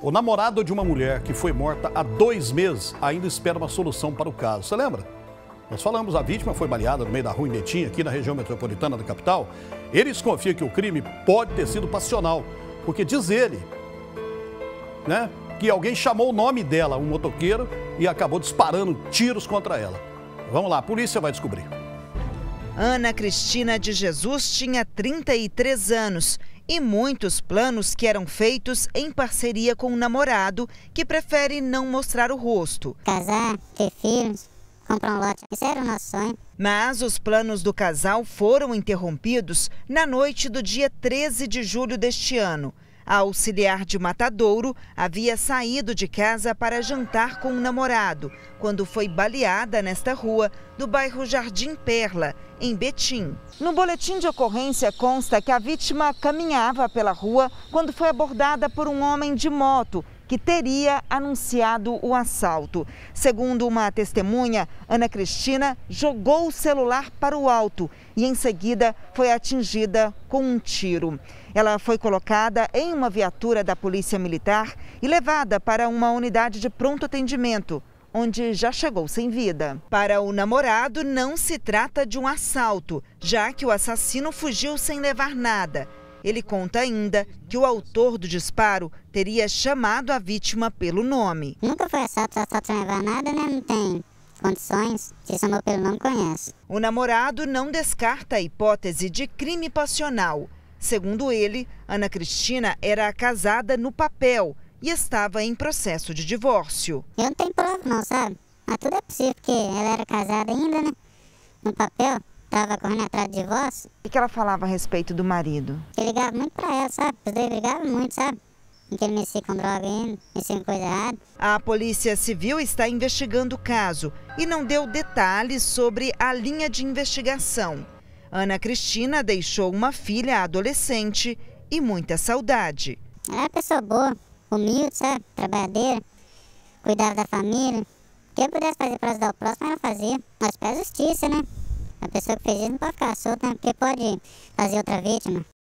O namorado de uma mulher que foi morta há 2 meses ainda espera uma solução para o caso. Você lembra? Nós falamos, a vítima foi baleada no meio da rua em Betim, aqui na região metropolitana da capital. Ele desconfia que o crime pode ter sido passional, porque diz ele, né, que alguém chamou o nome dela, um motoqueiro, e acabou disparando tiros contra ela. Vamos lá, a polícia vai descobrir. Ana Cristina de Jesus tinha 33 anos e muitos planos que eram feitos em parceria com o namorado, que prefere não mostrar o rosto. Casar, ter filhos, comprar um lote, esse era o nosso sonho. Mas os planos do casal foram interrompidos na noite do dia 13 de julho deste ano. A auxiliar de Matadouro havia saído de casa para jantar com um namorado, quando foi baleada nesta rua do bairro Jardim Perla, em Betim. No boletim de ocorrência consta que a vítima caminhava pela rua quando foi abordada por um homem de moto, que teria anunciado o assalto. Segundo uma testemunha, Ana Cristina jogou o celular para o alto e em seguida foi atingida com um tiro. Ela foi colocada em uma viatura da Polícia Militar e levada para uma unidade de pronto atendimento, onde já chegou sem vida. Para o namorado, não se trata de um assalto, já que o assassino fugiu sem levar nada. Ele conta ainda que o autor do disparo teria chamado a vítima pelo nome. Nunca foi assalto sem levar nada, né? Não tem condições. Se chamou pelo nome, conhece. O namorado não descarta a hipótese de crime passional. Segundo ele, Ana Cristina era casada no papel e estava em processo de divórcio. Eu não tenho prova não, sabe? Mas tudo é possível, porque ela era casada ainda, né? No papel. Estava correndo atrás de divórcio. O que ela falava a respeito do marido? Ele ligava muito para ela, sabe? Os dois ligavam muito, sabe? Que ele mexia com droga ainda, mexia com coisa errada. A Polícia Civil está investigando o caso e não deu detalhes sobre a linha de investigação. Ana Cristina deixou uma filha adolescente e muita saudade. Ela era pessoa boa, humilde, sabe? Trabalhadeira, cuidava da família. O que eu pudesse fazer para ajudar o próximo, ela fazia. Nós pés justiça, né? A pessoa que fez isso não pode ficar solta, né? Porque pode fazer outra vítima.